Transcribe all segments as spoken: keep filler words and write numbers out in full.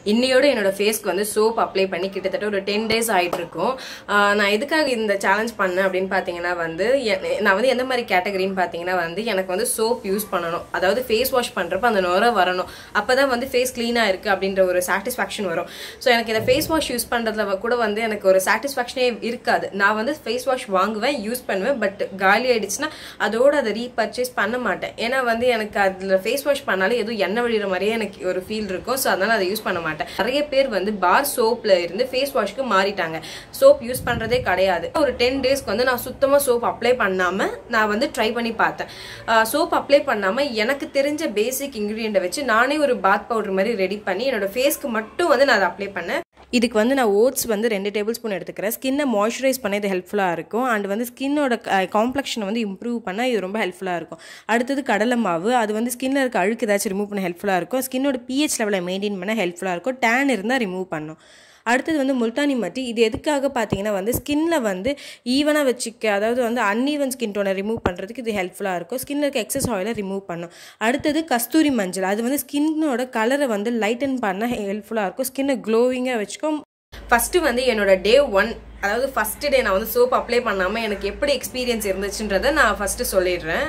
இன்னையோட என்னோட ஃபேஸ்க்கு வந்து சோப் அப்ளை பண்ணி கிட்டத்தட்ட ஒரு டென் டேஸ் ஆயிட்டு இருக்கும். நான் எதுக்காக இந்த சேலஞ்ச் பண்ணேன் அப்படின்னு பார்த்தீங்கன்னா வந்து நான் வந்து எந்த மாதிரி கேட்டகரின்னு பார்த்தீங்கன்னா வந்து எனக்கு வந்து சோப் யூஸ் பண்ணணும், அதாவது ஃபேஸ் வாஷ் பண்ணுறப்ப அந்த நுரை வரணும், அப்போ தான் வந்து ஃபேஸ் க்ளீனாக இருக்குது அப்படின்ற ஒரு சாட்டிஸ்ஃபேக்ஷன் வரும். ஸோ எனக்கு இந்த ஃபேஸ் வாஷ் யூஸ் பண்ணுறதுல கூட வந்து எனக்கு ஒரு சாட்டிஸ்ஃபேக்ஷனே இருக்காது. நான் வந்து ஃபேஸ் வாஷ் வாங்குவேன், யூஸ் பண்ணுவேன், பட் காலி ஆயிடுச்சுன்னா அதோட அதை ரீபர்ச்சேஸ் பண்ண மாட்டேன். ஏன்னா வந்து எனக்கு அதில் ஃபேஸ் வாஷ் பண்ணாலே எதுவும் எண்ணெய் வழிகிற மாதிரியே எனக்கு ஒரு ஃபீல் இருக்கும். ஸோ அதனால் அதை யூஸ் பண்ண மாட்டேன். நிறைய பேர் வந்து பார் சோப்ல இருந்து ஃபேஸ் வாஷ்க்கு மாறிட்டாங்க, சோப் யூஸ் பண்றதே கிடையாது. ஒரு டென் டேஸ்க்கு வந்து நான் சுத்தமா சோப் அப்ளை பண்ணாம நான் வந்து ட்ரை பண்ணி பார்த்தேன். சோப் அப்ளை பண்ணாம எனக்கு தெரிஞ்ச பேசிக் இன்கிரீடியன்ட் வச்சு நானே ஒரு பாத் பவுடர் மாதிரி ரெடி பண்ணி என்னோட ஃபேஸ்க்கு மட்டும் வந்து நான் அதை அப்ளை பண்ணேன். இதுக்கு வந்து நான் ஓட்ஸ் வந்து ரெண்டு டேபிள் ஸ்பூன் எடுத்துக்கிறேன். ஸ்கின்னை மாய்ஸ்சரைஸ் பண்ண இது ஹெல்ப்ஃபுல்லாக இருக்கும். அண்ட் வந்து ஸ்கின்னோட காம்ப்ளெக்ஷனை வந்து இம்ப்ரூவ் பண்ணால் இது ரொம்ப ஹெல்ப்ஃபுல்லாக இருக்கும். அடுத்தது கடலை மாவு, அது வந்து ஸ்கின்னில் இருக்க அழுக்கு ஏதாச்சும் ரிமூவ் பண்ண ஹெல்ப்ஃபுல்லாக இருக்கும். ஸ்கின்னோட பிஹெச் லெவலை மெயின்டைன் பண்ண ஹெல்ப்ஃபுல்லாக இருக்கும். டேன் இருந்தால் ரிமூவ் பண்ணும். அடுத்தது வந்து முல்தானி மட்டி. இது எதுக்காக பார்த்தீங்கன்னா வந்து ஸ்கின்னில் வந்து ஈவனாக வச்சுக்க, அதாவது வந்து அன்ஈவன் ஸ்கின் டோனை ரிமூவ் பண்ணுறதுக்கு இது ஹெல்ப்ஃபுல்லாக இருக்கும். ஸ்கின்னில் இருக்க எக்ஸஸ் ஆயிலை ரிமூவ் பண்ணும். அடுத்தது கஸ்தூரி மஞ்சள், அது வந்து ஸ்கின்னோட கலரை வந்து லைட்டன் பண்ண ஹெல்ப்ஃபுல்லாக இருக்கும். ஸ்கின்னை க்ளோவிங்காக வச்சுக்கும். ஃபஸ்ட்டு வந்து என்னோட டே ஒன், அதாவது ஃபஸ்ட்டு டே நான் வந்து சோப் அப்ளை பண்ணாமல் எனக்கு எப்படி எக்ஸ்பீரியன்ஸ் இருந்துச்சுன்றதை நான் ஃபஸ்ட்டு சொல்லிடுறேன்.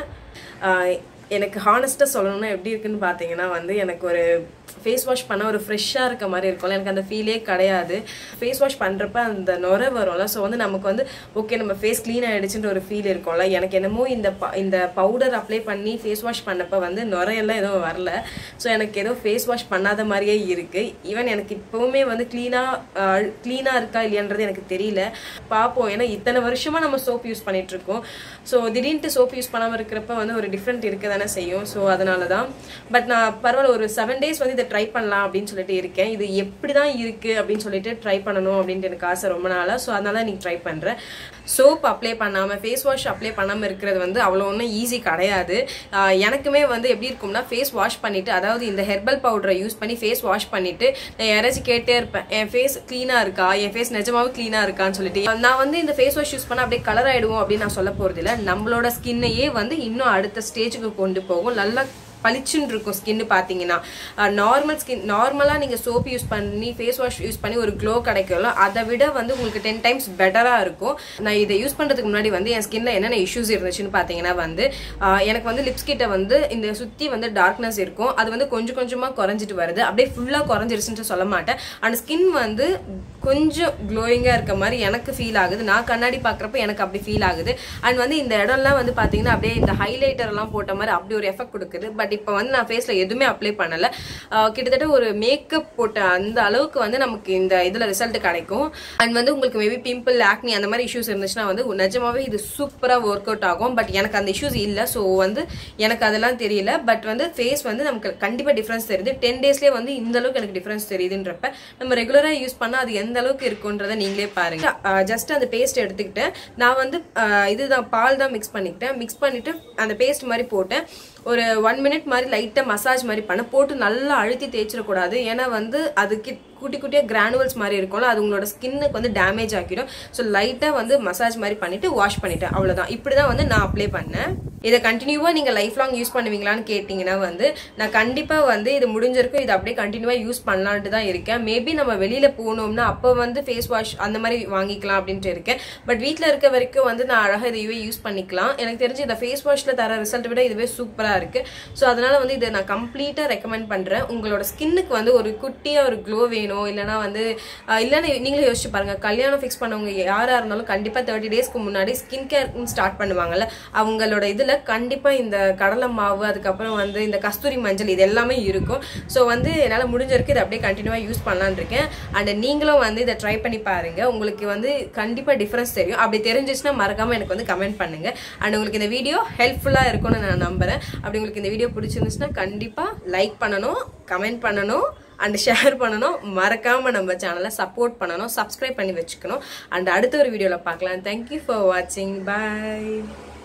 எனக்கு ஹானஸ்ட்டாக சொல்லணும்னா எப்படி இருக்குன்னு பார்த்தீங்கன்னா வந்து எனக்கு ஒரு ஃபேஸ் வாஷ் பண்ண ஒரு ஃப்ரெஷ்ஷாக இருக்க மாதிரி இருக்கும்ல, எனக்கு அந்த ஃபீலே கிடையாது. ஃபேஸ் வாஷ் பண்ணுறப்ப அந்த நுரை வரும்ல, ஸோ வந்து நமக்கு வந்து ஓகே நம்ம ஃபேஸ் க்ளீன் ஆகிடுச்சுன்ற ஒரு ஃபீல் இருக்கும்ல. எனக்கு என்னமோ இந்த ப இந்த பவுடர் அப்ளை பண்ணி ஃபேஸ் வாஷ் பண்ணப்போ வந்து நுரையெல்லாம் எதுவும் வரல. ஸோ எனக்கு ஏதோ ஃபேஸ் வாஷ் பண்ணாத மாதிரியே இருக்குது. ஈவன் எனக்கு இப்போவுமே வந்து க்ளீனாக க்ளீனாக இருக்கா இல்லையான்றது எனக்கு தெரியல, பார்ப்போம். ஏன்னா இத்தனை வருஷமாக நம்ம சோப் யூஸ் பண்ணிகிட்ருக்கோம். ஸோ திடீர்னு சோப் யூஸ் பண்ணாமல் இருக்கிறப்ப வந்து ஒரு டிஃப்ரெண்ட் இருக்க தானே செய்யும். ஸோ அதனால தான். பட் நான் பரவாயில்ல, ஒரு செவன் டேஸ் வந்து இதை ட்ரை பண்ணலாம் அப்படின்னு சொல்லிட்டு இருக்கேன். இது எப்படி தான் இருக்குது அப்படின்னு சொல்லிட்டு ட்ரை பண்ணணும் அப்படின்ட்டு எனக்கு ஆசை ரொம்ப நாளாக. ஸோ அதனால தான் நீ ட்ரை பண்ணுறேன். சோப் அப்ளை பண்ணாமல் ஃபேஸ் வாஷ் அப்ளை பண்ணாமல் இருக்கிறது வந்து அவ்வளோ ஒன்றும் ஈஸி கிடையாது. எனக்குமே வந்து எப்படி இருக்கும்னா ஃபேஸ் வாஷ் பண்ணிவிட்டு, அதாவது இந்த ஹெர்பல் பவுடரை யூஸ் பண்ணி ஃபேஸ் வாஷ் பண்ணிவிட்டு நான் யாராச்சும் கேட்டே இருப்பேன், என் ஃபேஸ் க்ளீனாக இருக்கா, என் ஃபேஸ் நிஜமாவே க்ளீனாக இருக்கான்னு சொல்லிட்டு. நான் வந்து இந்த ஃபேஸ் வாஷ் யூஸ் பண்ணால் அப்படியே கலர் ஆகிடுவோம் அப்படின்னு நான் சொல்ல போகிறது இல்லை. நம்மளோட ஸ்கின்னையே வந்து இன்னும் அடுத்த ஸ்டேஜுக்கு கொண்டு போகும். நல்லா பளிச்சுன்னு இருக்கும் ஸ்கின்னு. பார்த்தீங்கன்னா நார்மல் ஸ்கின், நார்மலாக நீங்கள் சோப் யூஸ் பண்ணி ஃபேஸ் வாஷ் யூஸ் பண்ணி ஒரு க்ளோ கிடைக்கும், அதை விட வந்து உங்களுக்கு டென் டைம்ஸ் பெட்டராக இருக்கும். நான் இதை யூஸ் பண்ணுறதுக்கு முன்னாடி வந்து என் ஸ்கின்ல என்னென்ன இஷ்யூஸ் இருந்துச்சுன்னு பார்த்தீங்கன்னா வந்து எனக்கு வந்து லிப்ஸ் கிட்ட வந்து இந்த சுற்றி வந்து டார்க்னஸ் இருக்கும். அது வந்து கொஞ்சம் கொஞ்சமாக குறைஞ்சிட்டு வருது. அப்படியே ஃபுல்லாக குறைஞ்சிருச்சுன்னு சொல்ல மாட்டேன். அந்த ஸ்கின் வந்து கொஞ்சம் க்ளோயிங்காக இருக்க மாதிரி எனக்கு ஃபீல் ஆகுது. நான் கண்ணாடி பார்க்குறப்ப எனக்கு அப்படி ஃபீல் ஆகுது. அண்ட் வந்து இந்த இடம்லாம் வந்து பார்த்தீங்கன்னா அப்படியே இந்த ஹைலைட்டர்லாம் போட்ட மாதிரி அப்படி ஒரு எஃபெக்ட் கொடுக்குது. பட் இப்போ வந்து நான் ஃபேஸில் எதுவுமே அப்ளை பண்ணலை. கிட்டத்தட்ட ஒரு மேக்கப் போட்ட அந்த அளவுக்கு வந்து நமக்கு இந்த இதில் ரிசல்ட் கிடைக்கும். அண்ட் வந்து உங்களுக்கு மேபி பிம்பிள், ஆக்னி அந்த மாதிரி இஷ்யூஸ் இருந்துச்சுன்னா வந்து நிஜமாவே இது சூப்பராக ஒர்க் அவுட் ஆகும். பட் எனக்கு அந்த இஷ்யூஸ் இல்லை. ஸோ வந்து எனக்கு அதெல்லாம் தெரியல. பட் வந்து ஃபேஸ் வந்து நமக்கு கண்டிப்பாக டிஃப்ரென்ஸ் தெரியுது. டென் டேஸ்லேயே வந்து இந்த அளவுக்கு எனக்கு டிஃப்ரென்ஸ் தெரியுதுன்றப்ப நம்ம ரெகுலராக யூஸ் பண்ணால் அது எந்த அளவுக்கு இருக்குன்றதை நீங்களே பாருங்க. ஜஸ்ட் அந்த பேஸ்ட் எடுத்துக்கிட்டேன். நான் வந்து இதுதான் பால் தான் மிக்ஸ் பண்ணிக்கிட்டேன். மிக்ஸ் பண்ணிட்டு அந்த பேஸ்ட் மாதிரி போட்டேன். ஒரு ஒன் மினிட் மாதிரி லைட்டாக மசாஜ் மாதிரி பண்ண, போட்டு நல்லா அழுத்தி தேய்ச்சிடக்கூடாது. ஏன்னா வந்து அதுக்கு குட்டி குட்டியாக கிரானுவல்ஸ் மாதிரி இருக்கும்ல, அது உங்களோட ஸ்கின்னுக்கு வந்து டேமேஜ் ஆக்கிடும். ஸோ லைட்டாக வந்து மசாஜ் மாதிரி பண்ணிவிட்டு வாஷ் பண்ணிட்டேன். அவ்வளோதான். இப்படி தான் வந்து நான் அப்ளை பண்ணேன். இதை கண்டினியூவாக நீங்கள் லைஃப் லாங் யூஸ் பண்ணுவீங்களான்னு கேட்டிங்கன்னா வந்து நான் கண்டிப்பாக வந்து இது முடிஞ்சிருக்கும், இது அப்படியே கண்டினியூவாக யூஸ் பண்ணலான்ட்டு தான் இருக்கேன். மேபி நம்ம வெளியில் போனோம்னா அப்போ வந்து ஃபேஸ் வாஷ் அந்த மாதிரி வாங்கிக்கலாம் அப்படின்ட்டு இருக்கேன். பட் வீட்டில் இருக்க வரைக்கும் வந்து நான் அழகாக இதையே யூஸ் பண்ணிக்கலாம். எனக்கு தெரிஞ்சு இந்த ஃபேஸ் வாஷில் தர ரிசல்ட் விட இதுவே சூப்பராக இருக்குது. ஸோ அதனால் வந்து இதை நான் கம்ப்ளீட்டாக ரெக்கமெண்ட் பண்ணுறேன். உங்களோட ஸ்கின்னுக்கு வந்து ஒரு குட்டியாக ஒரு க்ளோ வேணும், இல்லைனா வந்து இல்லைன்னா நீங்களே யோசிச்சு பாருங்கள். கல்யாணம் ஃபிக்ஸ் பண்ணவங்க யாராக இருந்தாலும் கண்டிப்பாக தேர்ட்டி டேஸ்க்கு முன்னாடி ஸ்கின் கேர் ஸ்டார்ட் பண்ணுவாங்கல்ல, அவங்களோட இதில் கண்டிப்பாக இந்த கடலை மாவு, அதுக்கப்புறம் வந்து இந்த கஸ்தூரி மஞ்சள், இது எல்லாமே இருக்கும். ஸோ வந்து என்னால் முடிஞ்சிருக்கு இதை அப்படியே கண்டினியூவாக யூஸ் பண்ணலான்னு இருக்கேன். அண்ட் நீங்களும் வந்து இதை ட்ரை பண்ணி பாருங்கள். உங்களுக்கு வந்து கண்டிப்பாக டிஃப்ரென்ஸ் தெரியும். அப்படி தெரிஞ்சிச்சுன்னா மறக்காமல் எனக்கு வந்து கமெண்ட் பண்ணுங்கள். அண்ட் உங்களுக்கு இந்த வீடியோ ஹெல்ப்ஃபுல்லாக இருக்கும்னு நான் நம்புகிறேன். அப்படி உங்களுக்கு இந்த வீடியோ பிடிச்சிருந்துச்சுன்னா கண்டிப்பாக லைக் பண்ணணும், கமெண்ட் பண்ணணும், அண்ட் ஷேர் பண்ணணும். மறக்காமல் நம்ம சேனலை சப்போர்ட் பண்ணணும், சப்ஸ்கிரைப் பண்ணி வச்சுக்கணும். அண்ட் அடுத்த ஒரு வீடியோவில் பார்க்கலாம். தேங்க்யூ ஃபார் வாட்சிங். பாய்.